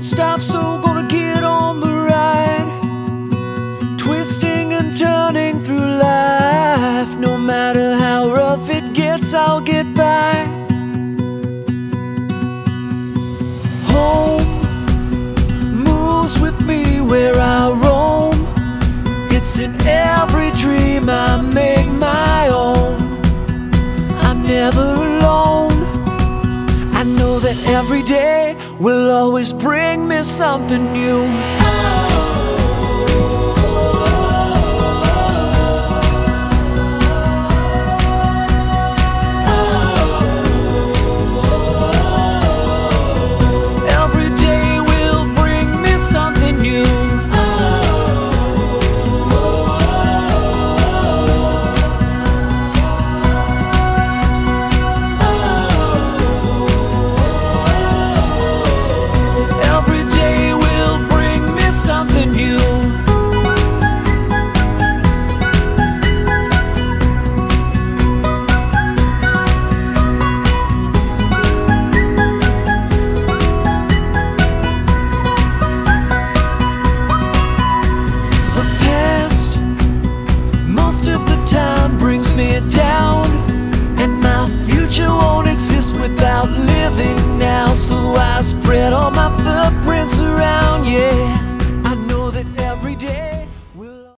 stop, so gonna get on the ride, twisting and turning through life. No matter how rough it gets, I'll get by. Home moves with me where I roam. It's in every dream I make my own. I'm never alone. I know that every day will always bring me something new.